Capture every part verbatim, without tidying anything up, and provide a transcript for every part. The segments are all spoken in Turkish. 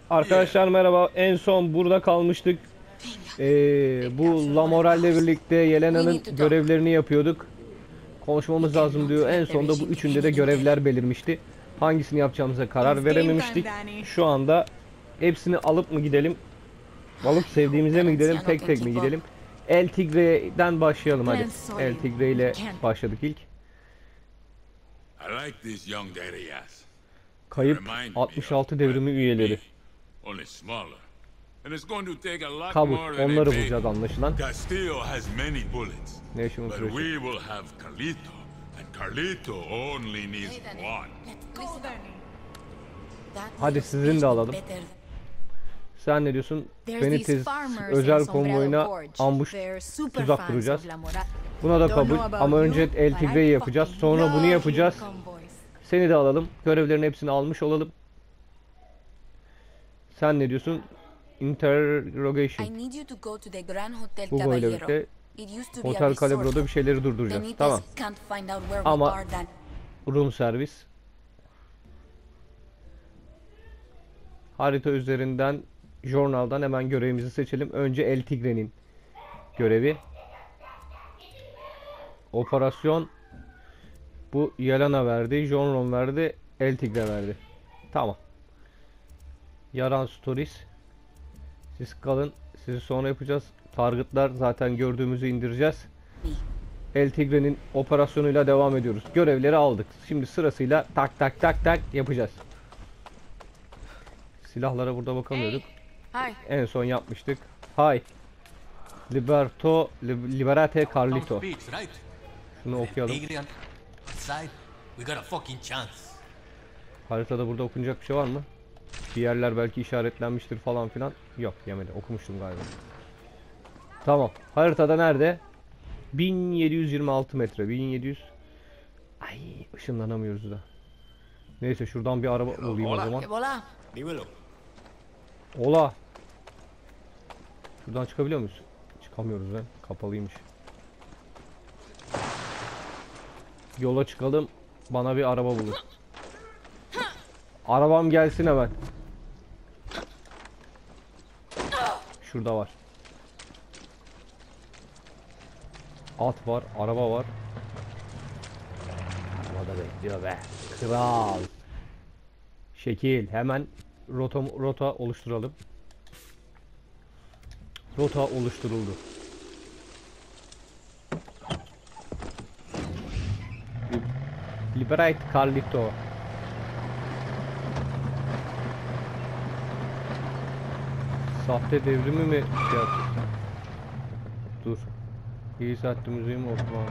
Arkadaşlar merhaba. En son burada kalmıştık. Ee, bu La Moral'le birlikte Yelena'nın görevlerini yapıyorduk. Konuşmamız lazım diyor. En sonunda bu üçünde de görevler belirmişti. Hangisini yapacağımıza karar verememiştik. Şu anda hepsini alıp mı gidelim? Alıp sevdiğimize mi gidelim? Tek tek mi gidelim? El Tigre'den başlayalım hadi. El Tigre ile başladık ilk. Kayıp altmış altı devrimi üyeleri. Kabul. Onları bulacağız anlaşılan. National Treasure. Hadi sizin de alalım. Sen ne diyorsun? Benitez özel konvoyuna ambush tuzak kuracağız. Buna da kabul. Ama önce El Tigre'yi yapacağız. Sonra bunu yapacağız. Seni de alalım. Görevlerin hepsini almış olalım. Sen ne diyorsun? Interrogation. Bu böyle birlikte Hotel Calabro'da bir şeyleri durduracağız. Tamam. Ama room servis. Harita üzerinden Journal'dan hemen görevimizi seçelim. Önce El Tigre'nin görevi. Operasyon. Bu Yelena verdi. Jonron verdi. El Tigre verdi. Tamam. Yaran Stories. Siz kalın. Sizi sonra yapacağız. Targetlar zaten gördüğümüzü indireceğiz. El Tigre'nin operasyonuyla devam ediyoruz. Görevleri aldık. Şimdi sırasıyla tak tak tak tak yapacağız. Silahlara burada bakamıyorduk. Hey. En son yapmıştık. Hay. Liberto Liberate Carlito. Şunu okuyalım. Haritada burada okunacak bir şey var mı? Bir yerler belki işaretlenmiştir falan filan. Yok, yemedi. Okumuştum galiba. Tamam. Haritada nerede? bin yedi yüz yirmi altı metre. bin yedi yüz. Ay, ışınlanamıyoruz da. Neyse şuradan bir araba bulayım o zaman. Ola. Şuradan çıkabiliyor muyuz? Çıkamıyoruz lan. Kapalıymış. Yola çıkalım. Bana bir araba bulur. Arabam gelsin hemen. Şurada var. At var, araba var. Arabada bekliyor be. Kral. Şekil. Hemen rota rota oluşturalım. Rota oluşturuldu. Liberate Carlito. Sahte devrimi mi şey yapacağız? Dur. İyi saatte müziğim olsun abi.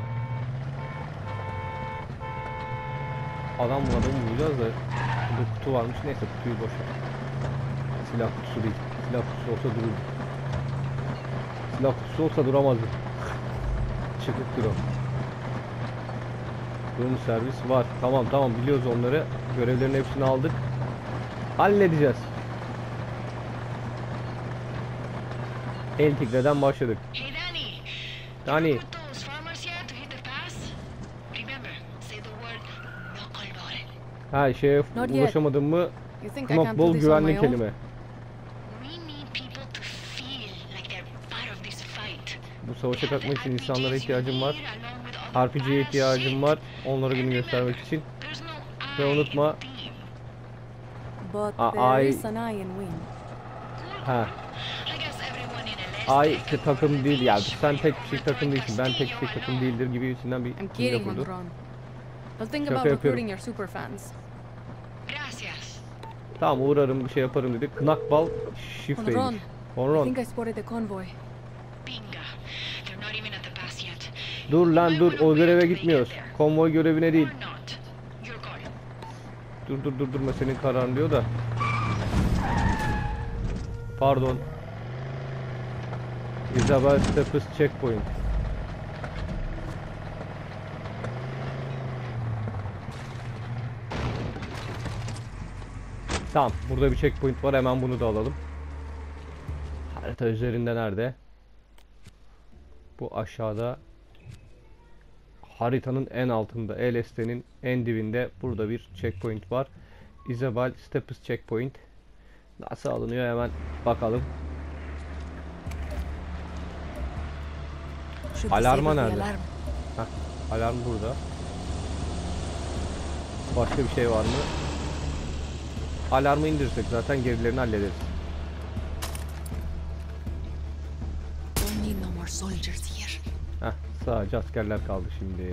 Adam bu adamı bulacağız da burada kutu varmış. Neyse kutuyu boş ver. Silah kutusu değil. Silah kutusu olsa dururdu. Silah kutusu olsa duramazdı. Çıkıktır o. Room servis var. Tamam tamam biliyoruz onları. Görevlerin hepsini aldık. Halledeceğiz. El Tigre'den başladık. Dani. Ha şeye ulaşamadım mı? Knockball güvenli kelime. Bu savaşa katmak için insanlara ihtiyacım var. R P G'ye ihtiyacım var. Onlara günü göstermek için. Ve unutma. Ay. Ha. Ay takım değil ya. Sen tek kişi takım değilsin. Ben tek kişi takım değildir gibi içinden bir cümle kurdu. Şaka yapıyorum. Tamam uğrarım bir şey yaparım dedi. Knockball şifreymiş. Onron. Dur lan dur, o göreve gitmiyoruz. Konvoy görevine değil. Dur dur dur durma, senin kararın diyor da. Pardon. Isabel Steppes checkpoint. Tamam, burada bir checkpoint var, hemen bunu da alalım. Harita üzerinde nerede? Bu aşağıda. Haritanın en altında, El Este'nin en dibinde burada bir checkpoint var. Isabel Steppes checkpoint. Nasıl alınıyor hemen bakalım. Alarma nerede? Heh, alarm burada. Başka bir şey var mı? Alarmı indirsek zaten gerilerini hallederiz. Heh, sadece askerler kaldı şimdi.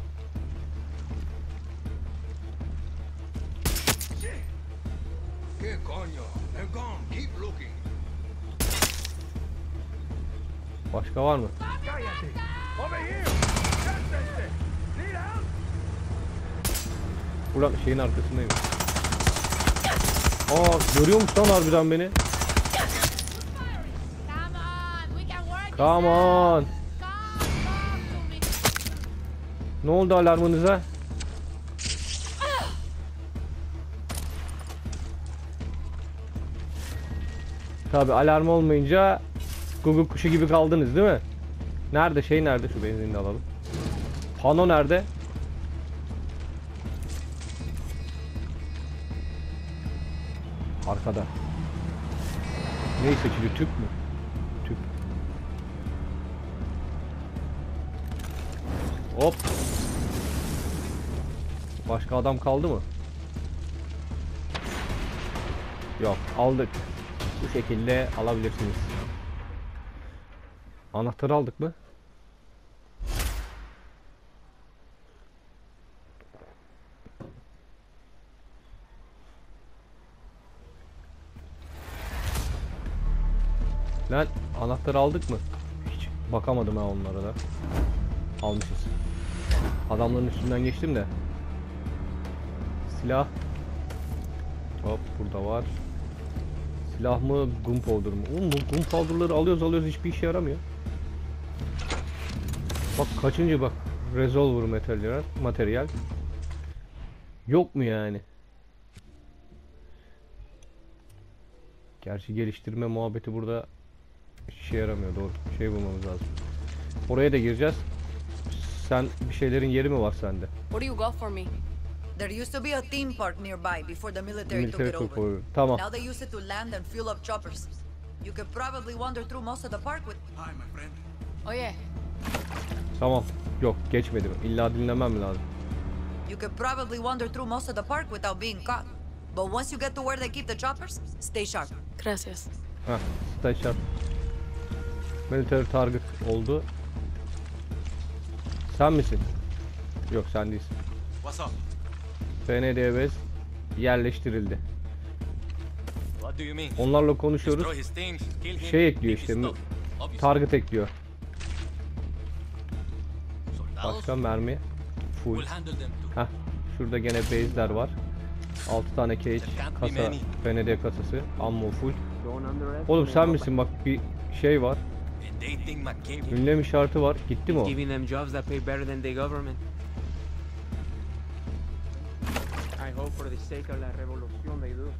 Başka var mı? Ulan şeyin arkasındayım. Aa, görüyormuş lan harbiden beni. Come on. Ne oldu alarmınıza? Tabi alarm olmayınca Google kuşu gibi kaldınız değil mi? Nerede şey nerede? Şu benzinini de alalım. Pano nerede? Arkada. Ne seçili? Tüp mü? Tüp. Hop. Başka adam kaldı mı? Yok, aldık. Bu şekilde alabilirsiniz. Anahtarı aldık mı? Lan anahtarı aldık mı? Hiç bakamadım ha onlara da. Almışız. Adamların üstünden geçtim de. Silah. Hop burada var. Silah mı? Gunpowder mu? Oğlum bu gunpowder'ları alıyoruz alıyoruz hiçbir işe yaramıyor. Bak kaçıncı bak. Resolver materyal. Materyal. Yok mu yani? Gerçi geliştirme muhabbeti burada işe yaramıyor, doğru. Şey bulmamız lazım. Oraya da gireceğiz. Sen bir şeylerin yeri mi var sende? What do you got for me? There used to be a theme park nearby before the military, Military took it took over. over. Tamam. Now they use it to land and fuel up choppers. You could probably wander through most of the park with... Hi, my friend. Oh yeah. Tamam. Yok geçmedim. İlla dinlemem lazım. You could probably wander through most of the park without being caught. But once you get to where they keep the choppers, stay sharp. Gracias. Heh. Station. Military target oldu. Sen misin? Yok sen değilsin. What's up? F N D B yerleştirildi. What do you mean? Onlarla konuşuyoruz. Destroy his things, kill him, Şey ekliyor take işte. his stuff. Obviously. Target ekliyor. Soldados, Başka mermi. Full. we'll handle them too. Heh. Şurada gene base'ler var. altı tane cage, kasa, F N D kasası, ammo full. Oğlum sen misin bak bir şey var. And they think McCabe. Ünlem işareti var. Gitti mi o? Giving them jobs that pay better than the government. I hope for the sake of la revolución they do.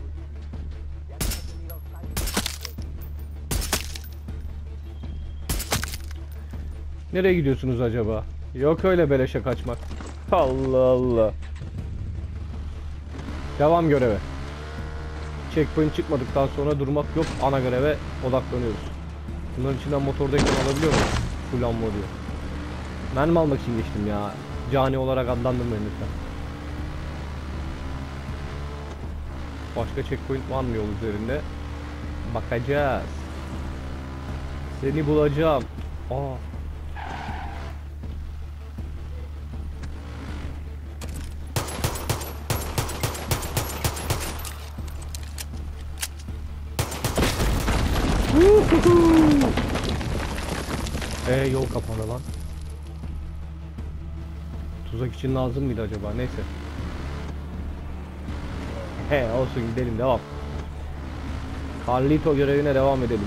Nereye gidiyorsunuz acaba? Yok öyle beleşe kaçmak. Allah Allah. Devam göreve. Checkpoint çıkmadıktan sonra durmak yok. Ana göreve odaklanıyoruz. Bunların içinden motordayken alabiliyor muyum? Full ammo diyor. Mermi almak için geçtim ya. Cani olarak adlandırmayın lütfen. Başka checkpoint var mı yol üzerinde? Bakacağız. Seni bulacağım. Aa. Eee yol kapalı lan. Tuzak için lazım mıydı acaba? Neyse. He olsun gidelim devam. Carlito görevine devam edelim.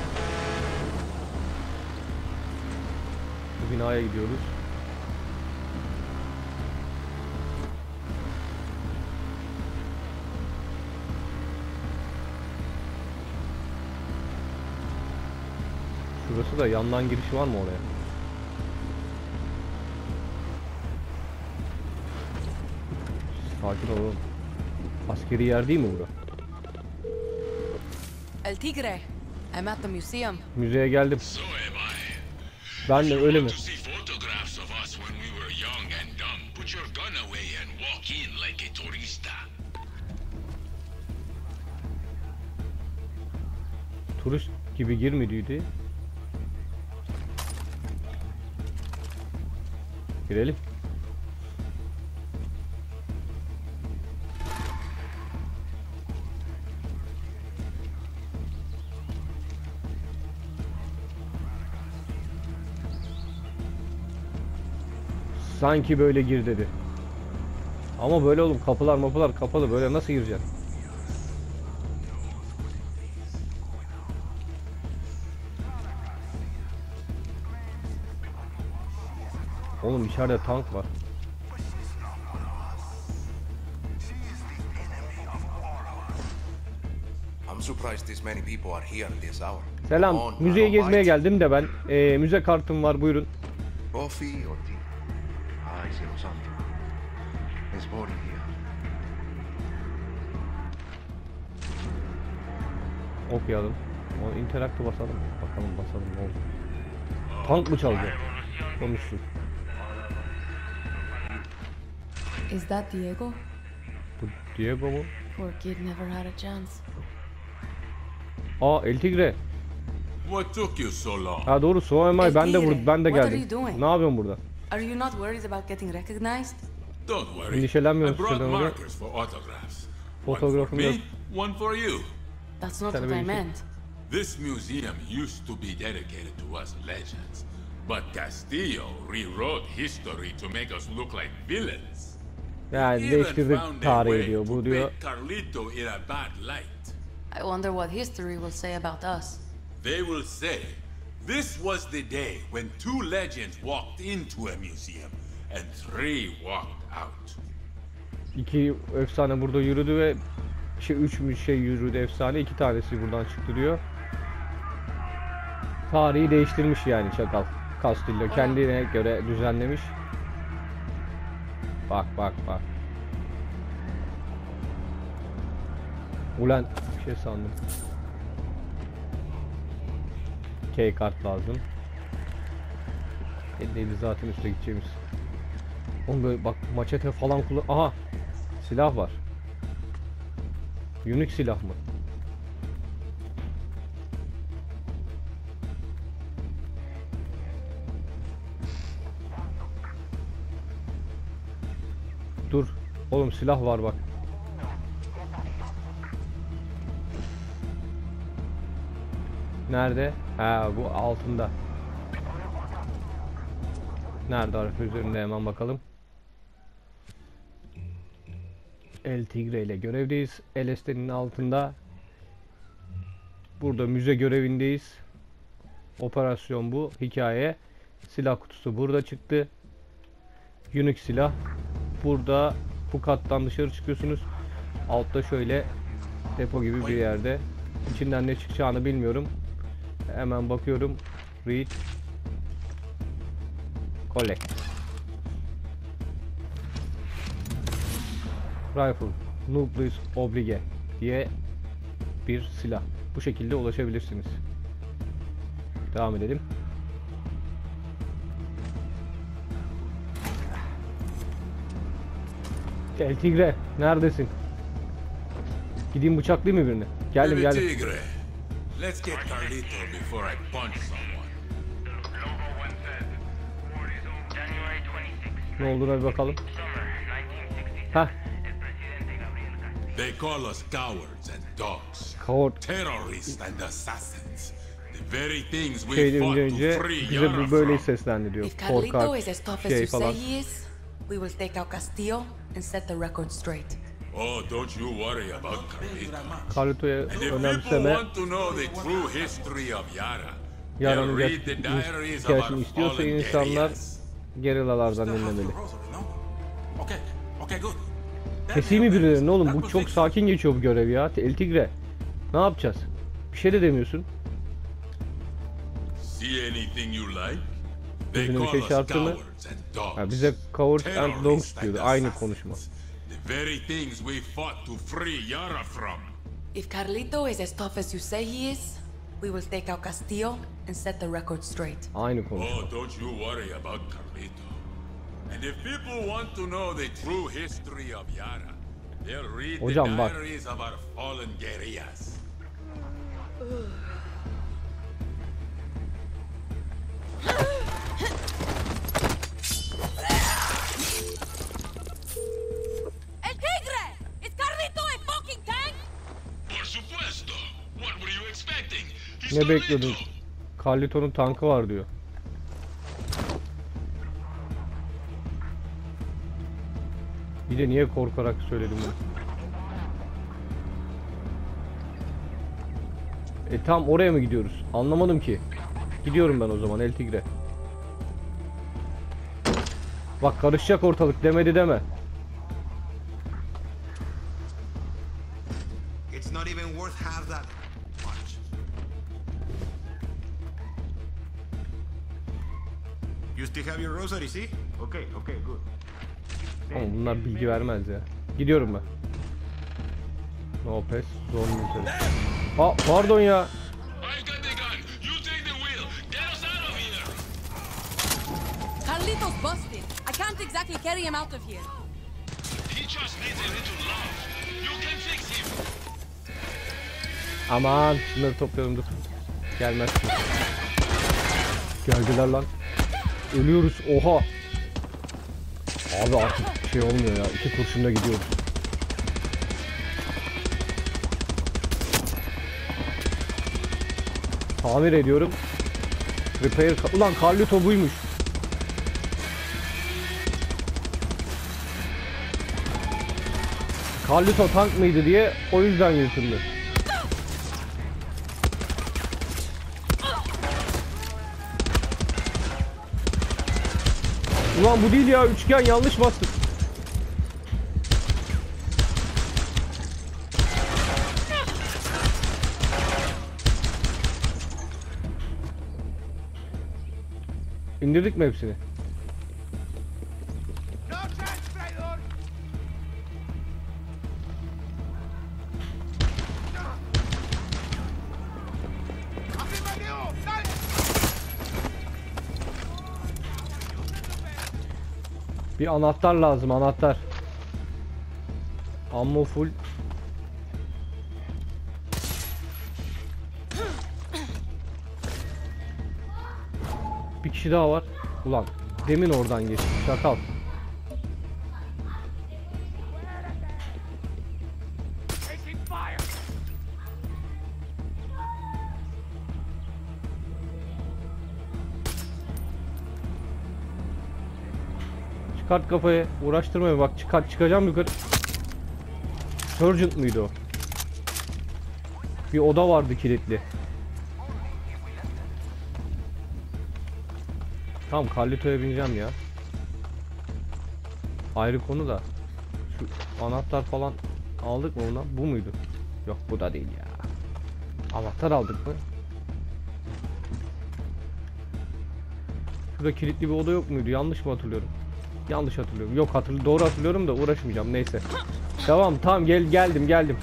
Bu binaya gidiyoruz. Şurası da yandan girişi var mı oraya? Sakin olun. Askeri yer değil mi bura? El Tigre. I'm at the museum. Müzeye geldim. So am I. Ben de öyle mi? To see photographs of us when we were young and dumb, put your gun away and walk in like a turista. Turist gibi girmediydi. Girelim. Sanki böyle gir dedi. Ama böyle oğlum, kapılar mapılar kapalı, böyle nasıl gireceksin? Oğlum içeride tank var. I'm surprised this many people are here at this hour. Selam. Come on, Müzeye I don't gezmeye bite. geldim de ben. Ee, müze kartım var, buyurun. Coffee or tea? Ay, se lo santo. It's boring here. Okuyalım. O interaktif basalım. Bakalım basalım ne oldu. Tank mı çalacak? Konuşsun. Is that Diego? Bu Diego mu? Poor kid never had a chance. Aa, El Tigre. What took you so long? Ha doğru, so am I. El Ben de Tigre, bur ben de what are geldim. you doing? Ne yapıyorsun burada? Are you not worried about getting recognized? Don't worry. Endişelenmiyorum I brought sizden orada. markers for autographs. One for Fotoğrafım me, yok. one for you. That's not Sen what I benim için- meant. This museum used to be dedicated to us legends, but Castillo rewrote history to make us look like villains. Yani Even değiştirdik found a tarihi way diyor. to Bu diyor. paint Carlito in a bad light. I wonder what history will say about us. They will say, this was the day when two legends walked into a museum and three walked out. İki efsane burada yürüdü ve şey üç mü şey yürüdü efsane, iki tanesi buradan çıktı diyor. Tarihi değiştirmiş yani çakal. Castillo kendine göre düzenlemiş. Bak bak bak. Ulan bir şey sandım. Key kart lazım. Elliydi zaten üstte gideceğimiz. Oğlum böyle bak, maçete falan kullan. Aha! Silah var. Unique silah mı? Dur. Oğlum silah var bak. Nerede? Ha, bu altında. Nerede harf üzerinde, hemen bakalım. El Tigre ile görevdeyiz. El Este'nin altında. Burada müze görevindeyiz. Operasyon bu. Hikaye. Silah kutusu burada çıktı. Unique silah. Burada bu kattan dışarı çıkıyorsunuz. Altta şöyle depo gibi bir yerde. İçinden ne çıkacağını bilmiyorum. Hemen bakıyorum. Read. Collect. Rifle. Nucleus Oblige diye bir silah. Bu şekilde ulaşabilirsiniz. Devam edelim. El Tigre, neredesin? Gideyim bıçaklayayım mı birini? Geldim El geldim. Tigre. Let's get Carlito before I punch someone. Ne olduğuna bir bakalım. Hah, They call us cowards and dogs. Coward. Terrorists and assassins. The very things we Şeyde fought önce to önce free bize Yara bu böyle from. seslendi diyor. If Carlito Korkak is as tough as şey you say falan. he is, we will take out Castillo and set the record straight. Oh, don't you worry about Carlito. Carlito'ya And if people önemseme. want to know the true history of Yara, Yara'nın they'll ger- read the diaries of hikayesini our istiyorsa fallen insanlar guerrillas. gerillalardan dinlemeli. Okay, okay, good. Keseyim mi birilerini oğlum? Bu çok sakin geçiyor bu görev ya. El Tigre. Ne yapacağız? Bir şey de demiyorsun. See anything you like? They Yüzüne bir call şey us çarptı mı? cowards and dogs. Ha, bize Cowards and Dogs Terrorists and diyordu. Aynı assassins. konuşma. The very things we fought to free Yara from. If Carlito is as tough as you say he is, we will take out Castillo and set the record straight. Aynı konu. Oh, don't you worry about Carlito. And if people want to know the true history of Yara, they'll read Hocam the bak. diaries of our fallen guerrillas. El Tigre! Is Carlito a fucking tank? Por supuesto. What were you expecting? He's Ne bekliyordun? Carlito. Carlito'nun tankı var diyor. Bir de niye korkarak söyledim bunu? E tam oraya mı gidiyoruz? Anlamadım ki. Gidiyorum ben o zaman El Tigre. Bak karışacak ortalık demedi deme. It's not even worth half that much. You still have your rosary, see? Okay, okay, good. Ama bunlar bilgi vermez ya. Gidiyorum ben. No pass, zone military. Aa pardon ya. I've got the gun. You take the wheel. Get us out of here. Carlito's busted. I can't exactly carry him out of here. He just needs a little love. You can fix him. Aman şunları toplayalım dur. Gelmezsin. Geldiler lan. Ölüyoruz oha. Abi artık şey olmuyor ya. İki kurşunla gidiyoruz. Tamir ediyorum. Repair. Ulan Carlito buymuş. Carlito tank mıydı diye o yüzden yırtıldı. Ulan bu değil ya, üçgen yanlış bastık. İndirdik mi hepsini? Bir anahtar lazım, anahtar. Ammo full. Bir kişi daha var. Ulan demin oradan geçti. Şakal. Çıkart kafayı. Uğraştırmayın bak, çıkart, çıkacağım yukarı. Sergeant mıydı o? Bir oda vardı kilitli. Tamam, Carlito'ya bineceğim ya. Ayrı konu da. Şu anahtar falan aldık mı bundan? Bu muydu? Yok, bu da değil ya. Anahtar aldık mı? Şurada kilitli bir oda yok muydu? Yanlış mı hatırlıyorum? Yanlış hatırlıyorum. Yok, hatırlı doğru hatırlıyorum da uğraşmayacağım. Neyse. Tamam tamam gel geldim geldim.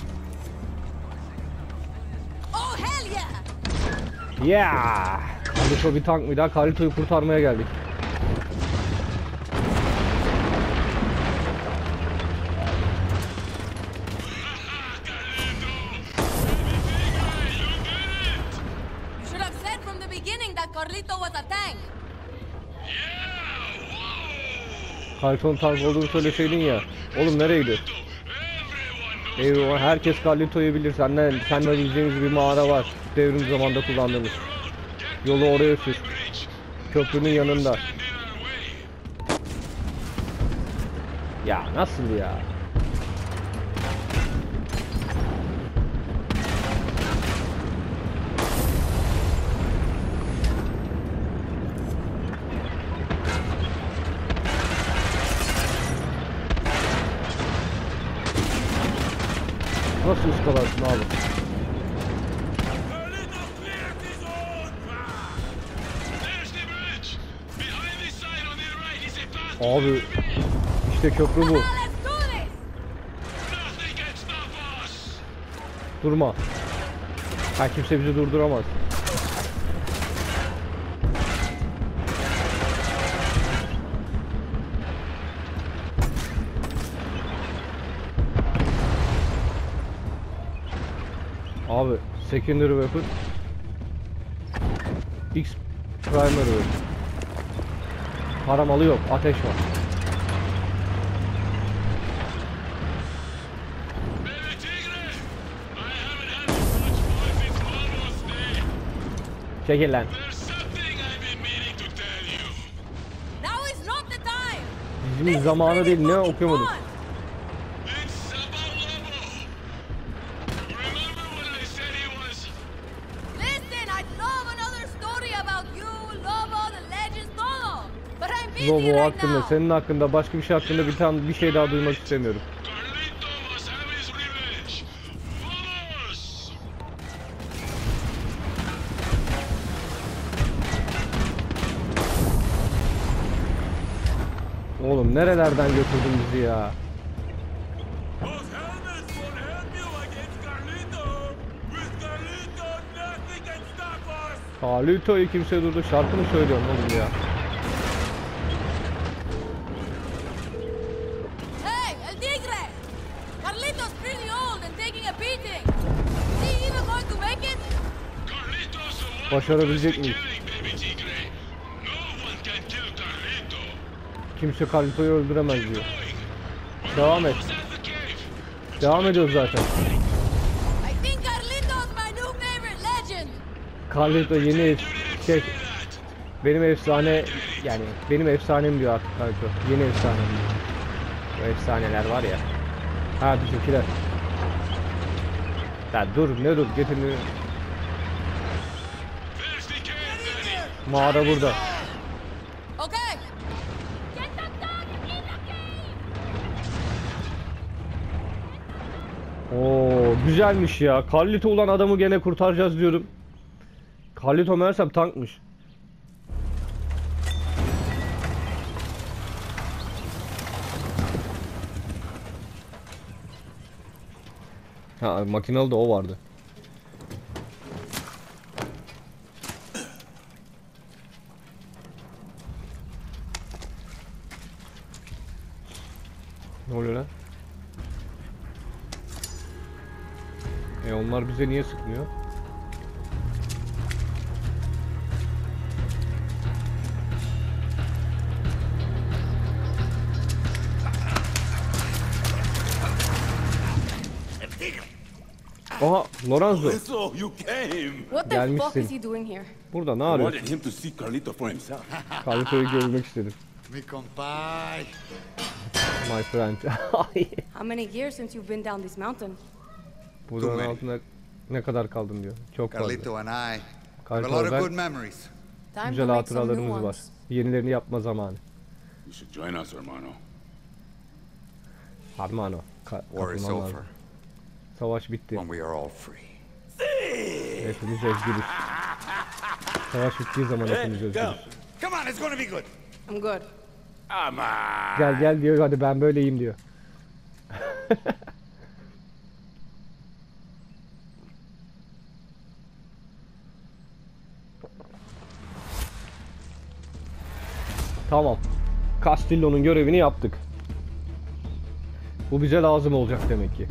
Oh hell yeah! Yeah! Carlito bir tank mıydı? Carlito'yu kurtarmaya geldik. You should have said from the beginning that Carlito was a tank. Carlito'nun tank olduğunu söyleseydin ya. Oğlum nereye gidiyor? Eyvah, herkes Carlito'yu bilir. Senden, senden bileceğimiz bir mağara var. Devrim zamanında kullandığımız. Yolu oraya sür. Köprünün yanında. Ya nasıl ya? Nasıl ıskalarsın abi? Abi işte köprü bu. Let's do this! Durma. Ha, kimse bizi durduramaz. Abi secondary weapon X primary weapon. Paramalı yok, ateş var. Çekil lan. Now is not the time. Bizim zamanı değil, ne okuyamadım. Listen, I'd love another story about you, Lobo, the legends, todo. But I'm busy Lobo right hakkında, now. senin hakkında, başka bir şey hakkında bir tane bir şey daha duymak istemiyorum. Carlito must have his revenge. Vamos! Oğlum nerelerden götürdün bizi ya? Those helmets won't help you against Carlito. With Carlito, nothing can stop us. Carlito'yu kimse durdu. Şarkı mı söylüyorsun oğlum ya? Hey, El Tigre! Carlito's pretty old and taking a beating. Is he even going to make it? Carlito's the one Başarabilecek who does miyiz? the killing, baby tigre. No one can kill Carlito. Kimse Carlito'yu öldüremez Keep diyor. going. Devam et. Almost at the cave. Devam ediyoruz zaten. I think Carlito's my new favorite legend. Carlito yeni ev- şey, benim efsane, yani benim efsanem diyor artık Carlito. Yeni efsanem diyor. O efsaneler var ya. Ha, bizimkiler. Ya dur, ne dur, getirin. There's the cave, Danny. Mağara burada. Okay. Get the dog in the cave. Oo, güzelmiş ya. Carlito ulan, adamı gene kurtaracağız diyorum. Carlito meğersem tankmış. Ha, makinalı da o vardı. Ne oluyor lan? E onlar bize niye sıkmıyor? Aha, Lorenzo. So you came. What the Gelmişsin. fuck is he doing here? Burada ne I arıyorsun? wanted him to see Carlito for himself. Carlito'yu görmek istedim. Mi compay. My friend. How many years since you've been down this mountain? Buradan many. altında ne kadar kaldın diyor. Çok fazla. Carlito and I have a Carlito lot of ben- good memories. Time to Güzel make some new hatıralarımız var. ones. Yenilerini yapma zamanı. You should join us, hermano. Hermano. Ka War is katılman over lazım. Savaş bitti. when we are all free. Hepimiz özgürüz. Savaş bittiği zaman hepimiz özgürüz. Come on, it's gonna be good. I'm good. Come on. Gel gel diyor, hadi ben böyleyim diyor. Tamam. Castillo'nun görevini yaptık. Bu bize lazım olacak demek ki.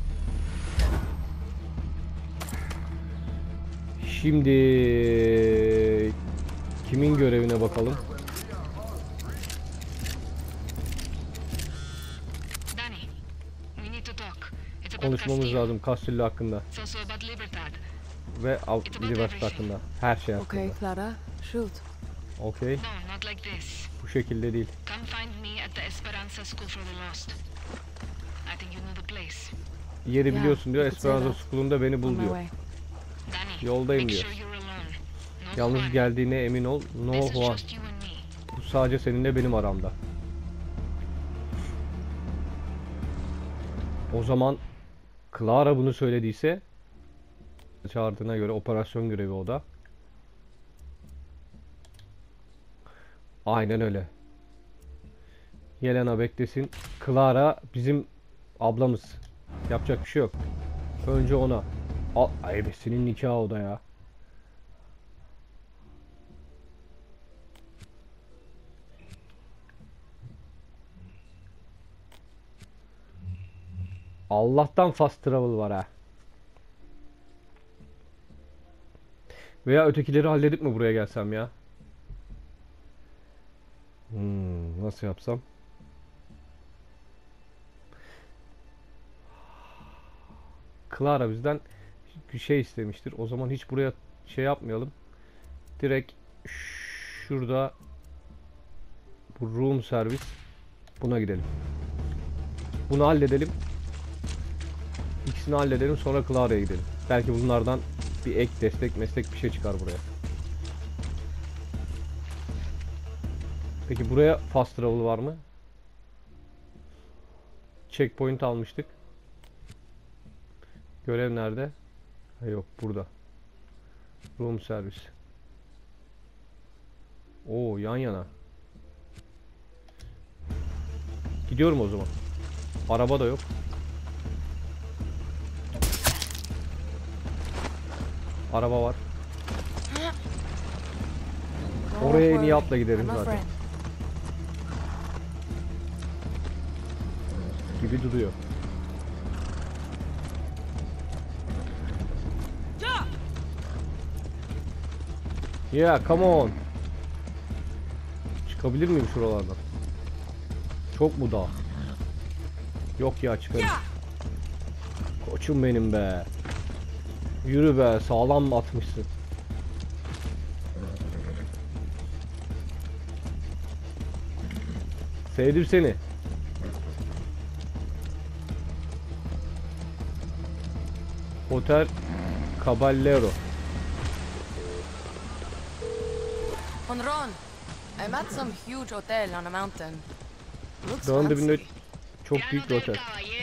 Şimdi kimin görevine bakalım? Danny, we need to talk. It's about Konuşmamız Castillo. lazım Castillo hakkında It's also about Libertad. ve Al- Liberty hakkında. Her şey hakkında. Okay, Clara, shoot. Okey. No, not like this. Bu şekilde değil. Come find me at the Esperanza School for the Lost. I think you know the place. Yeri Yeah, biliyorsun diyor. you could say Esperanza that. School'unda beni On bul my diyor. way. Danny, Yoldayım make diyor. sure you're alone. No Yalnız Juan. geldiğine emin ol. No This is Juan. just you and me. Bu sadece seninle benim aramda. O zaman Clara bunu söylediyse, çağırdığına göre operasyon görevi o da. Aynen öyle. Yelena beklesin. Clara bizim ablamız. Yapacak bir şey yok. Önce ona. Al, ay be senin nikahı o da ya. Allah'tan fast travel var ha. Veya ötekileri halledip mi buraya gelsem ya? Hmm, nasıl yapsam? Clara bizden bir şey istemiştir. O zaman hiç buraya şey yapmayalım. Direkt şurada bu room servis. Buna gidelim. Bunu halledelim. İkisini halledelim, sonra Clara'ya gidelim. Belki bunlardan bir ek destek meslek bir şey çıkar buraya. Peki buraya fast travel var mı? Checkpoint almıştık. Görev nerede? Ha, yok burada. Room servis. Oo, yan yana. Gidiyorum o zaman. Araba da yok. Araba var. Oraya en iyi atla giderim zaten. Gibi duruyor. Yeah, come on. Çıkabilir miyim şuralardan? Çok mu dağ? Yok ya, çıkarım. Koçum benim be. Yürü be, sağlam mı atmışsın? Sevdim seni. Hotel Caballero. Honron, I'm at some huge hotel on a mountain. Looks Dağın dibinde fancy. çok büyük bir otel.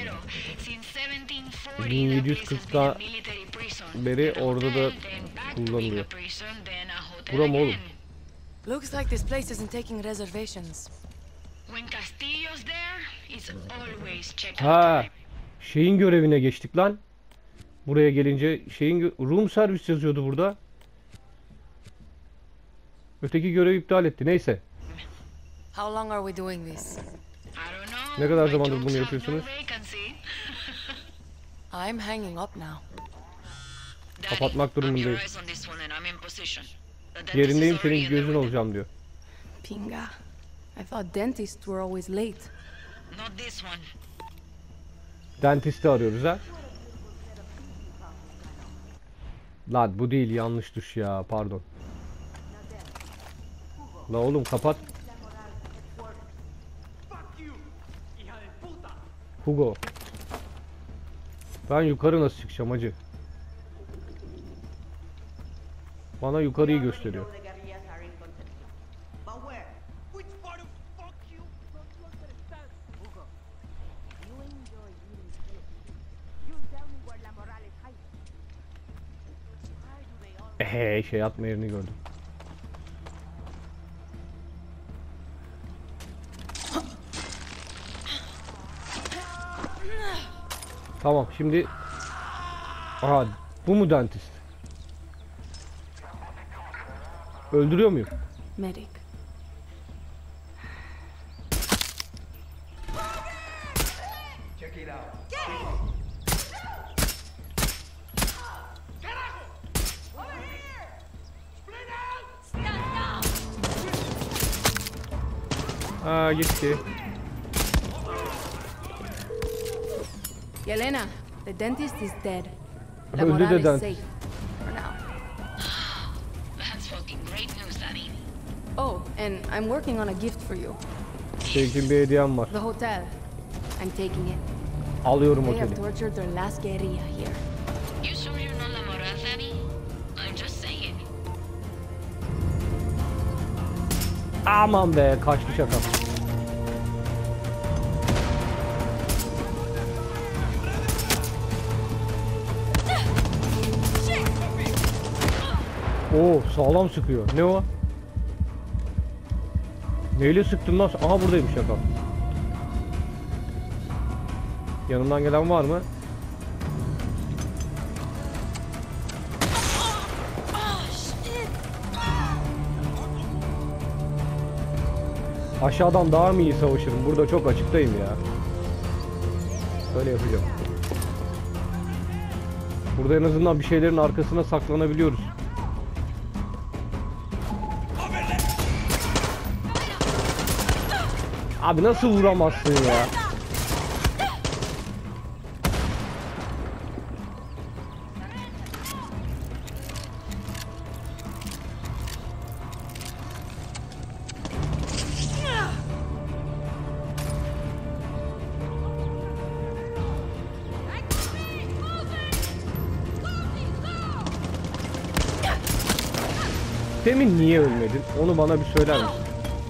bin yedi yüz kırkta beri orada da kullanılıyor. Bura mı oğlum? Looks like this place isn't taking reservations. Ha, şeyin görevine geçtik lan. Buraya gelince şeyin room servis yazıyordu burada. Öteki görevi iptal etti. Neyse. How long are we doing this? Ne kadar zamandır bunu yapıyorsunuz? I'm hanging up now. Kapatmak durumundayım. Yerindeyim, senin gözün olacağım diyor. Pinga. I thought dentists were always late. Dentisti arıyoruz ha. Lan bu değil, yanlış tuş ya, pardon. La oğlum kapat. Hugo. Ben yukarı nasıl çıkacağım hacı? Bana yukarıyı gösteriyor. Ehe, şey atma yerini gördüm. Tamam, şimdi aha, bu mu dentist? Öldürüyor muyum? Medic. Aa, gitti. Yelena, the dentist is dead. La Öldü Moral de is dentist. safe. For now. That's fucking great news, Danny. Oh, and I'm working on a gift for you. Senin için bir hediyem var. The hotel. I'm taking it. Alıyorum They have oteli. tortured their last guerrilla here. You sure you're not La Moral, Danny? I'm just saying. Aman be, kaçtı şaka. Oo, sağlam sıkıyor. Ne o? Neyle sıktın lan? Aha, buradaymış şaka. Yanımdan gelen var mı? Aşağıdan daha mı iyi savaşırım? Burada çok açıktayım ya. Böyle yapacağım. Burada en azından bir şeylerin arkasına saklanabiliyoruz. Abi nasıl vuramazsın ya? Demin niye ölmedin? Onu bana bir söyler misin?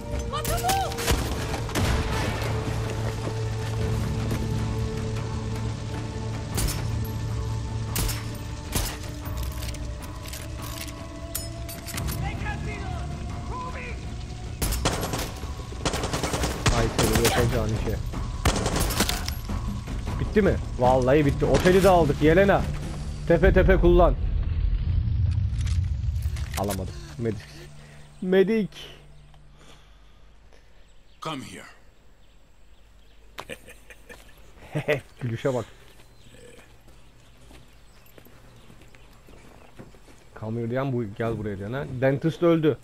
Ay senin yapacağın işe. Bitti mi? Vallahi bitti. Oteli de aldık. Yelena. Tepe tepe kullan. Alamadım. Medik. Medik. Come here. Gülüşe bak. Come here diyen bu. Gel buraya diyen ha. Dentist öldü.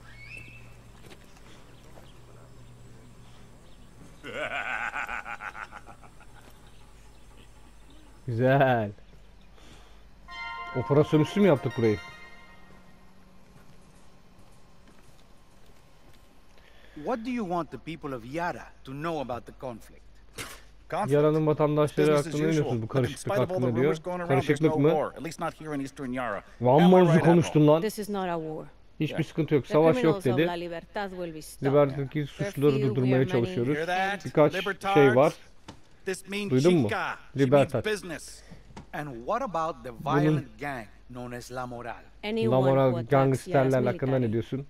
Güzel. Operasyon üstü mü yaptık burayı? What do you want the people of Yara to know about the conflict? Yara'nın vatandaşları hakkında ne diyorsunuz bu karışıklık hakkında diyor. Karışıklık mı? Van mı hızlı konuştun lan? Hiçbir sıkıntı yok. Savaş yok dedi. Libertad'daki suçluları durdurmaya çalışıyoruz. Birkaç şey var. Duydun mu? Libertad. Bunun La Moral gangsterlerle hakkında ne diyorsun?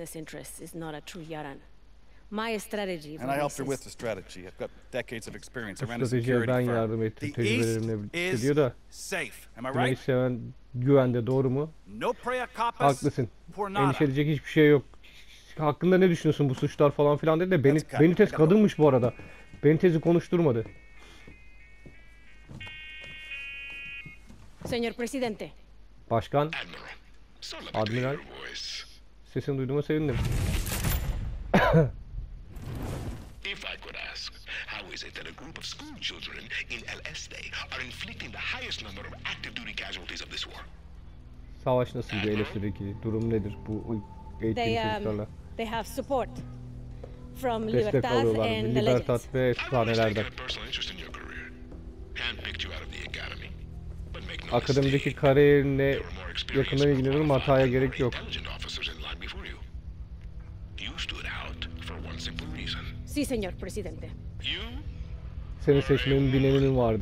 My strategy And I helped her with the strategy. I've got decades of experience. I ran a Stratejiye security ben firm. yardım ettim. The East Tecrübelerimle is diyor da. safe. Am I Demek right? seven güvende, doğru mu? No prea capes Haklısın. por nada. Endişe edecek hiçbir şey yok. Hakkında ne düşünüyorsun bu suçlar falan filan dedi de beni, Benitez kadınmış bu arada. Benitez'i konuşturmadı. Señor Presidente. Başkan. Admiral. Sesini duyduğuma sevindim. If I could ask, how is it that a group of school children in El Este are inflicting the highest number of active duty casualties of this war? Savaş nasıl bir El Este'deki durum nedir bu eğitim çocuklarla? They have support from Destek Libertad alıyorlar. and the Libertad legends. ve efsanelerden. Akademideki kariyerine yakından ilgileniyorum, hataya gerek yok. Sí, señor presidente. Seni seçmenin bir nedeni vardı.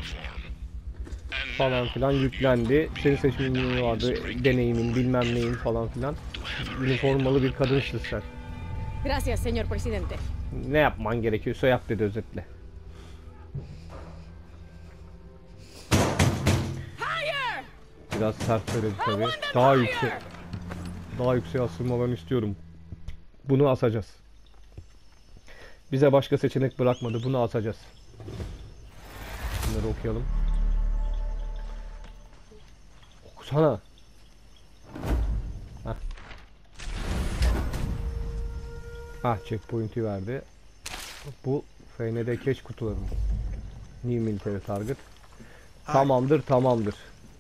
Falan filan yüklendi. Seni seçmenin bir nedeni vardı. Deneyimin, bilmem neyin falan filan. Üniformalı bir kadınsın sen. Gracias, señor presidente. Ne yapman gerekiyorsa yap dedi özetle. Biraz sert söyledi tabii. Daha yüksek. Daha yüksek asılmalarını istiyorum. Bunu asacağız. Bize başka seçenek bırakmadı. Bunu asacağız. Bunları okuyalım. Okusana. Heh. Ah, checkpoint'i verdi. Bu F N D cache kutuları. New military target. Tamamdır, tamamdır.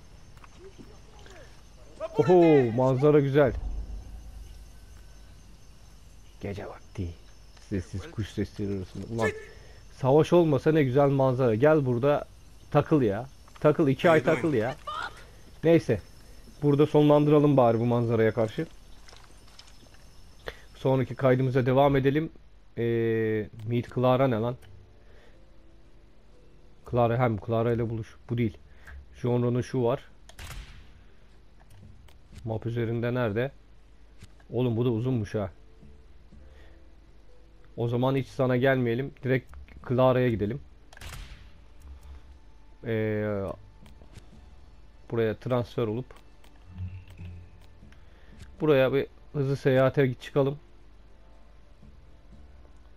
Oho, manzara güzel. Gece vakti. Sessiz kuş sesleri arasında. Ulan savaş olmasa ne güzel manzara. Gel burada takıl ya. Takıl, iki ay takıl ya. Neyse. Burada sonlandıralım bari bu manzaraya karşı. Sonraki kaydımıza devam edelim. Ee, Meet Clara ne lan? Clara hem Clara ile buluş. Bu değil. Genre'nun şu var. Map üzerinde nerede? Oğlum bu da uzunmuş ha. O zaman hiç sana gelmeyelim. Direkt Clara'ya gidelim. Ee, buraya transfer olup buraya bir hızlı seyahate çıkalım.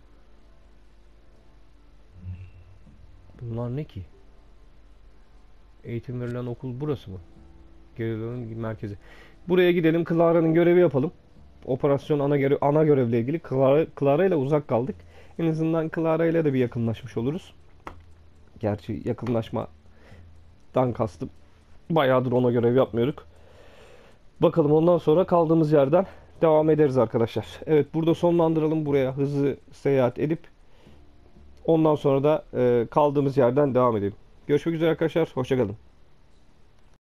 Bunlar ne ki? Eğitim verilen okul burası mı? Görevlerin merkezi. Buraya gidelim, Clara'nın görevi yapalım. Operasyon ana görev, ana görevle ilgili Clara, Clara ile uzak kaldık. En azından Clara ile de bir yakınlaşmış oluruz. Gerçi yakınlaşmadan kastım, bayağıdır ona görev yapmıyorduk. Bakalım, ondan sonra kaldığımız yerden devam ederiz arkadaşlar. Evet, burada sonlandıralım, buraya hızlı seyahat edip ondan sonra da e, kaldığımız yerden devam edelim. Görüşmek üzere arkadaşlar, hoşça kalın.